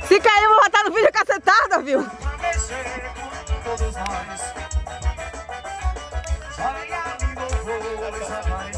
Se cair, eu vou botar no vídeo cacetada, viu? Todos nós. Vai ali, louvores,